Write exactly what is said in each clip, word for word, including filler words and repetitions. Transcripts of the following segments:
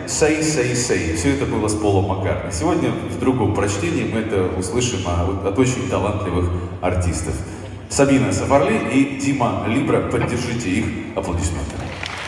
«Say, say, say». Все это было с Полом Маккартни. Сегодня в другом прочтении мы это услышим от очень талантливых артистов. Сабина Сафарли и Дима Либра. Поддержите их аплодисментами.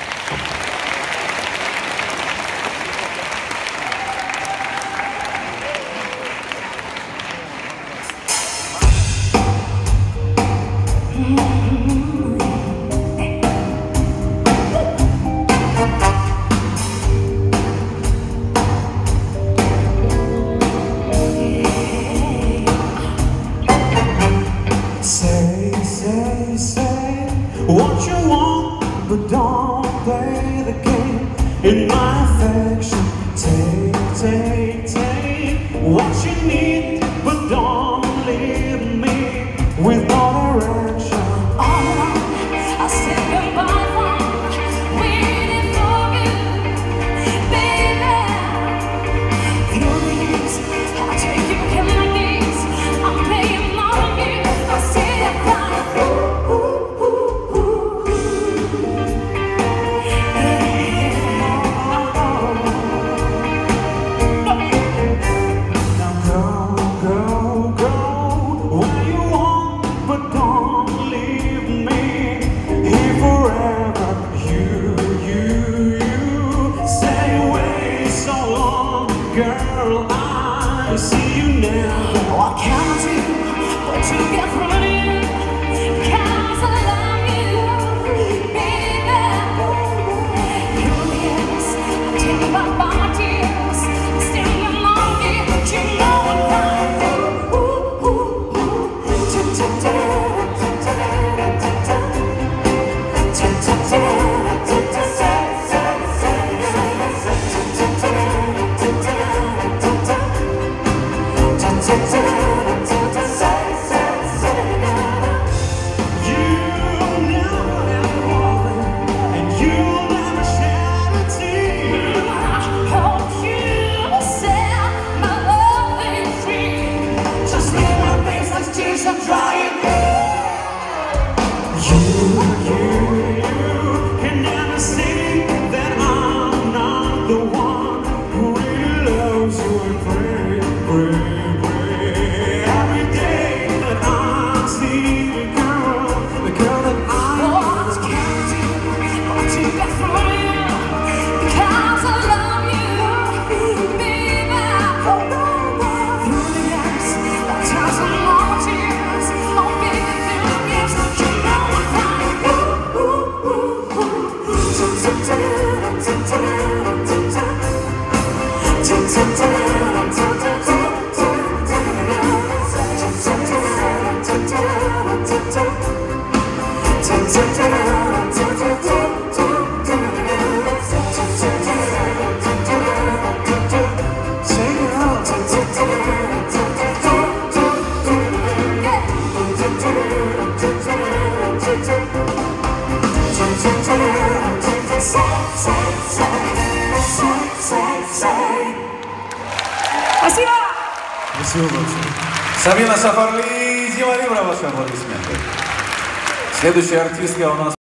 Say, say, say what you want, but don't play the game. In my affection, take, take, take what you need, but don't leave me with no direction. Oh, I'll say goodbye for waiting for you, baby. Through the years, I'll take you, kill my knees. I'm playing more of you. I'll say that cry. Ooh, ooh, ooh, ooh. Now go, go, go where you want, but don't leave me here forever. You, you, you stay away so long, girl. I see you never. What can I do but to get through to you? 'Cause I love you, baby. Through the years, I've taken back my tears. I'm still in longing, but you know I'm crying. Ooh, ooh, ooh, ooh. You'll never ever walk, and you'll never shed a tear. I hope you set my love free. Just leave my face like tears are drying. You, you, you can never see that I'm not the one who really loves you and pray, pray, pray every day that I see the girl, the girl that I What can I do but to get through to you? Because I love you, baby. Through the years, I've tried some more tears. Oh, baby, through the years, you know I'm crying. Ooh, ooh, ooh, ooh. Спасибо! Спасибо большое. Сабина Сафарли и Дима Либра, ваши аплодисменты. Следующая артистка у нас